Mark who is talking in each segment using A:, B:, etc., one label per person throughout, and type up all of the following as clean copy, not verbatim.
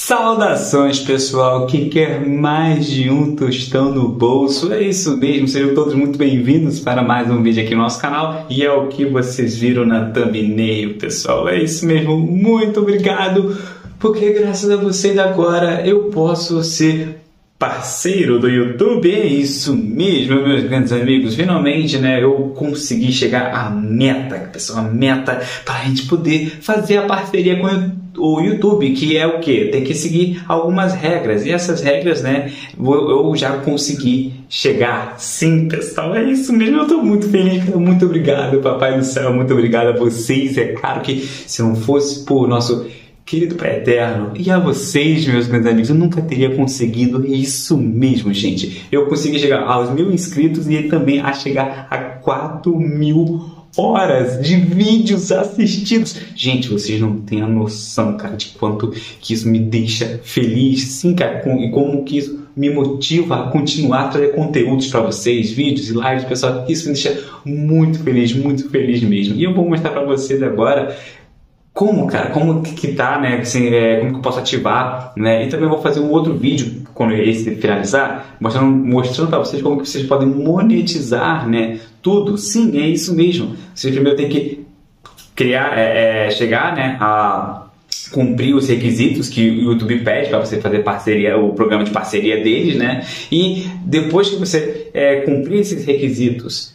A: Saudações, pessoal que quer mais de um tostão no bolso. É isso mesmo, sejam todos muito bem-vindos para mais um vídeo aqui no nosso canal. E é o que vocês viram na thumbnail, pessoal. É isso mesmo, muito obrigado, porque graças a vocês agora eu posso ser parceiro do YouTube. É isso mesmo, meus grandes amigos. Finalmente, né, eu consegui chegar à meta, pessoal, a meta para a gente poder fazer a parceria com o YouTube, que é o que? Tem que seguir algumas regras, e essas regras, né, eu já consegui chegar. Sim, pessoal, é isso mesmo, eu estou muito feliz, muito obrigado, Papai do Céu, muito obrigado a vocês. É claro que se não fosse por nosso querido Pai Eterno e a vocês, meus grandes amigos, eu nunca teria conseguido isso mesmo, gente. Eu consegui chegar aos 1.000 inscritos e também a chegar a 4.000 horas de vídeos assistidos. Gente, vocês não têm a noção, cara, de quanto que isso me deixa feliz, sim, cara, e como que isso me motiva a continuar a trazer conteúdos para vocês, vídeos e lives, pessoal. Isso me deixa muito feliz mesmo. E eu vou mostrar para vocês agora como, cara, como que tá, né, assim, como que eu posso ativar, né, e também vou fazer um outro vídeo, quando esse finalizar, mostrando para vocês como que vocês podem monetizar, né, tudo. Sim, é isso mesmo. Vocês primeiro têm que criar, chegar, né, a cumprir os requisitos que o YouTube pede para você fazer parceria, o programa de parceria deles, né, e depois que você cumprir esses requisitos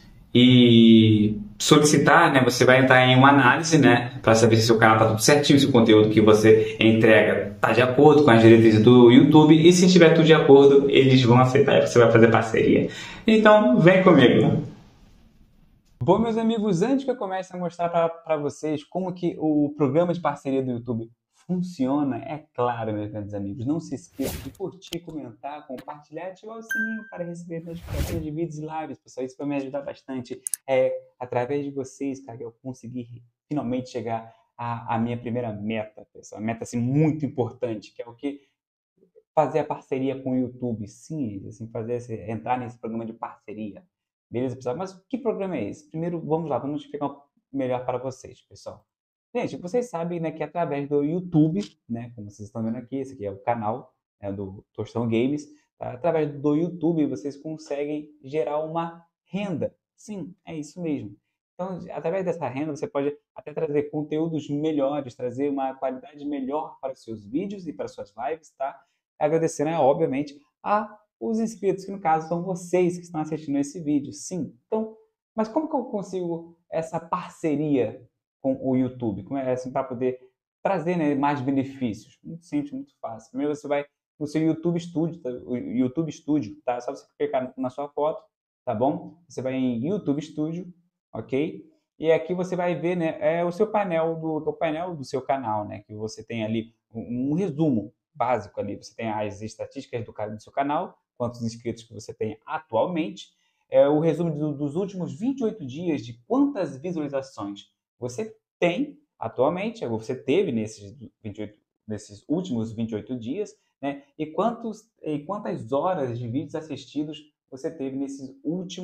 A: e solicitar, né, você vai entrar em uma análise, né, para saber se o seu canal está tudo certinho, se o conteúdo que você entrega está de acordo com as diretrizes do YouTube, e se estiver tudo de acordo, eles vão aceitar e você vai fazer parceria. Então, vem comigo. Bom, meus amigos, antes que eu comece a mostrar para vocês como que o programa de parceria do YouTube funciona, é claro, meus grandes amigos, não se esqueça de curtir, comentar, compartilhar e ativar o sininho para receber notificações de vídeos e lives, pessoal. Isso vai me ajudar bastante. Através de vocês, cara, que eu consegui finalmente chegar à minha primeira meta, pessoal. Uma meta, assim, muito importante, que é o que? Fazer a parceria com o YouTube. Sim, assim, entrar nesse programa de parceria. Beleza, pessoal? Mas que programa é esse? Primeiro, vamos lá, vamos explicar melhor para vocês, pessoal. Gente, vocês sabem, né, que através do YouTube, né, como vocês estão vendo aqui, esse aqui é o canal, né, do Tostão Games, tá? Através do YouTube vocês conseguem gerar uma renda. Sim, é isso mesmo. Então, através dessa renda, você pode até trazer conteúdos melhores, trazer uma qualidade melhor para os seus vídeos e para as suas lives, tá? Agradecendo, obviamente, a os inscritos, que no caso são vocês que estão assistindo esse vídeo. Sim. Então, mas como que eu consigo essa parceria com o YouTube? Como é assim para poder trazer, né, mais benefícios? Muito simples, muito fácil. Primeiro você vai no seu YouTube Studio, tá? O YouTube Studio, tá? Só você clicar na sua foto, tá bom? Você vai em YouTube Studio, ok? E aqui você vai ver, né, o seu painel do seu canal, né? Que você tem ali um resumo básico ali. Você tem as estatísticas do seu canal, quantos inscritos que você tem atualmente, o resumo dos últimos 28 dias de quantas visualizações você tem atualmente, você teve nesses últimos 28 dias, né? E quantas horas de vídeos assistidos você teve nesses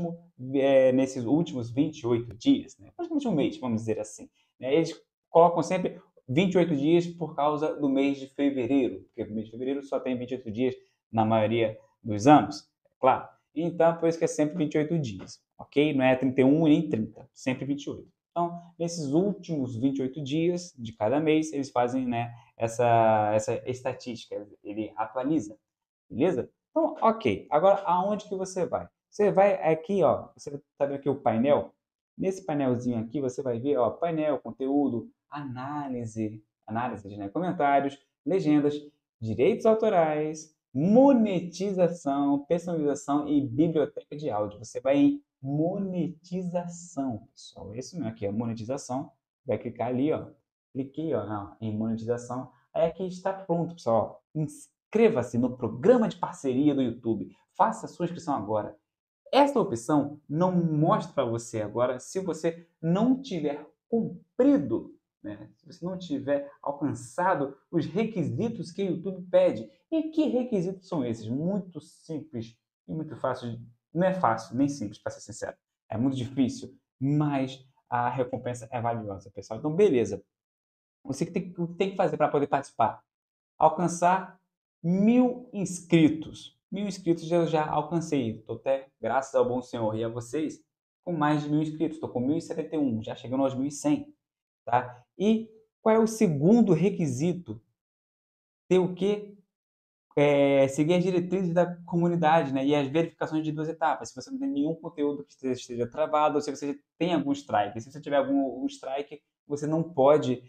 A: últimos 28 dias, né? Praticamente um mês, vamos dizer assim, né? Eles colocam sempre 28 dias por causa do mês de fevereiro, porque o mês de fevereiro só tem 28 dias na maioria dos anos, é claro. Então, por isso que é sempre 28 dias, ok? Não é 31 e nem 30, sempre 28. Então, nesses últimos 28 dias de cada mês, eles fazem, né, essa estatística, ele atualiza, beleza? Então, ok. Agora, aonde que você vai? Você vai aqui, ó, você está vendo aqui o painel? Nesse painelzinho aqui, você vai ver, ó, painel, conteúdo, análise, né, comentários, legendas, direitos autorais, monetização, personalização e biblioteca de áudio. Você vai em monetização, pessoal. Esse mesmo aqui é monetização. Vai clicar ali, ó. Cliquei, ó, em monetização. Aí aqui está pronto, pessoal. Inscreva-se no programa de parceria do YouTube. Faça a sua inscrição agora. Essa opção não mostra para você agora se você não tiver cumprido, né? Se você não tiver alcançado os requisitos que o YouTube pede. E que requisitos são esses? Muito simples e muito fácil. Não é fácil, nem simples, para ser sincero. É muito difícil, mas a recompensa é valiosa, pessoal. Então, beleza. Você tem que fazer para poder participar? Alcançar 1.000 inscritos. 1.000 inscritos eu já alcancei. Estou até, graças ao bom Senhor e a vocês, com mais de 1.000 inscritos. Estou com 1.071, já chegando aos 1.100. Tá? E qual é o segundo requisito? Ter o quê? Seguir as diretrizes da comunidade, né? E as verificações de 2 etapas. Se você não tem nenhum conteúdo que esteja travado, ou se você tem algum strike. Se você tiver algum strike, você não pode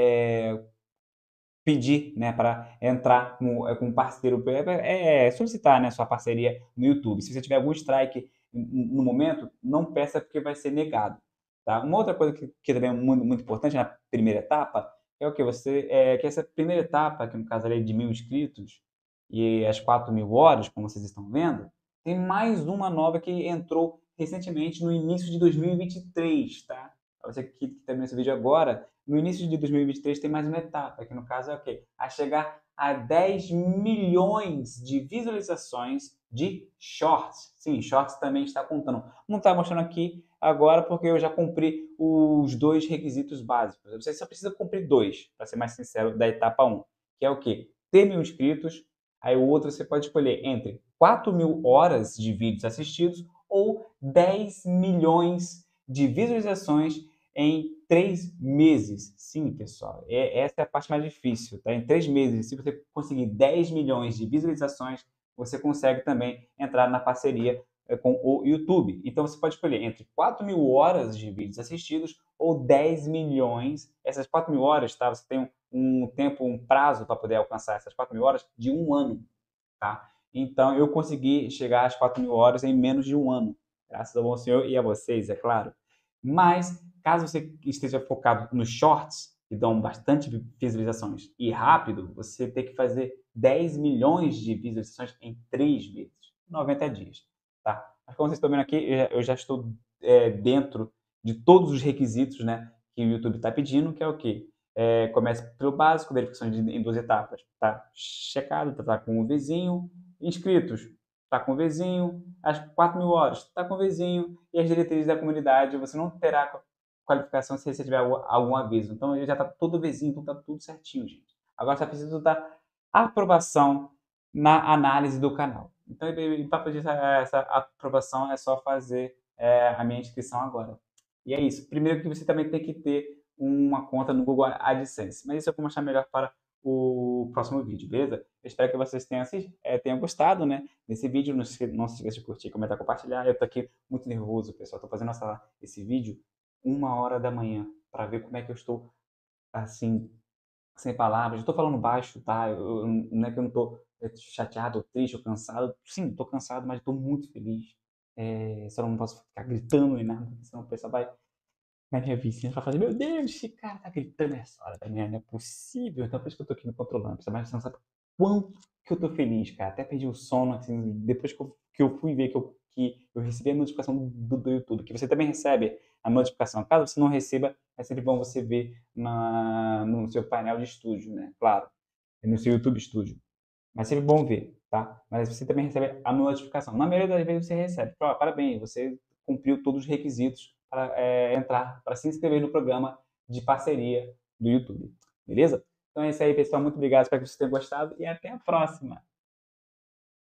A: pedir, né, para entrar com um parceiro, solicitar, né, sua parceria no YouTube. Se você tiver algum strike no momento, não peça porque vai ser negado. Tá? Uma outra coisa que também é muito, muito importante na primeira etapa é o que que essa primeira etapa, que no caso ali é de 1.000 inscritos e as 4.000 horas, como vocês estão vendo, tem mais uma nova que entrou recentemente no início de 2023, tá? Para você que está vendo esse vídeo agora, no início de 2023 tem mais uma etapa, que no caso é o quê? A chegar a 10 milhões de visualizações de shorts. Sim, shorts também está contando. Não está mostrando aqui agora porque eu já cumpri os 2 requisitos básicos. Você só precisa cumprir 2, para ser mais sincero, da etapa 1, que é o quê? Ter 1.000 inscritos. Aí o outro você pode escolher entre 4.000 horas de vídeos assistidos ou 10 milhões de visualizações em 3 meses. Sim, pessoal, essa é a parte mais difícil. Tá? Em 3 meses, se você conseguir 10 milhões de visualizações, você consegue também entrar na parceria com o YouTube. Então você pode escolher entre 4.000 horas de vídeos assistidos ou 10 milhões. Essas 4.000 horas, tá? Você tem um tempo, um prazo para poder alcançar essas 4.000 horas de 1 ano. Tá? Então eu consegui chegar às 4.000 horas em menos de 1 ano. Graças ao bom Senhor e a vocês, é claro. Mas, caso você esteja focado nos shorts, que dão bastante visualizações, e rápido, você tem que fazer 10 milhões de visualizações em 3 meses, 90 dias. Tá? Mas como vocês estão vendo aqui, eu já estou dentro de todos os requisitos, né, que o YouTube está pedindo, que é o quê? Comece pelo básico, verificação em 2 etapas. Tá checado, tá com o vizinho, inscritos, tá com o vizinho, as 4.000 horas, tá com o vizinho, e as diretrizes da comunidade, você não terá qualificação se você tiver algum aviso. Então, ele já tá todo vizinho, então tá tudo certinho, gente. Agora só precisa da aprovação na análise do canal. Então, para pedir essa aprovação, é só fazer a minha inscrição agora. E é isso. Primeiro que você também tem que ter uma conta no Google AdSense. Mas isso eu vou mostrar melhor para o próximo vídeo, beleza? Eu espero que vocês tenham gostado, né, desse vídeo. Não se esqueça de curtir, comentar, compartilhar. Eu tô aqui muito nervoso, pessoal. Tô fazendo esse vídeo 1 hora da manhã para ver como é que eu estou, assim, sem palavras. Eu tô falando baixo, tá? Não é que eu não tô chateado, ou triste, ou cansado. Sim, tô cansado, mas tô muito feliz. Só não posso ficar gritando nem nada, senão o pessoal vai minha vizinha vai fazer, meu Deus, esse cara tá gritando essa hora da manhã, não é possível. Então por isso que eu tô aqui me controlando, mas você não sabe quanto que eu tô feliz, cara. Até perdi o sono, assim, depois que eu fui ver que eu recebi a notificação do YouTube, que você também recebe a notificação. Caso você não receba, é sempre bom você ver no seu painel de estúdio, né? Claro, no seu YouTube Studio. Mas é sempre bom ver, tá? Mas você também recebe a notificação. Na maioria das vezes você recebe. Parabéns, você cumpriu todos os requisitos para entrar, para se inscrever no programa de parceria do YouTube. Beleza? Então é isso aí, pessoal. Muito obrigado. Espero que vocês tenham gostado e até a próxima.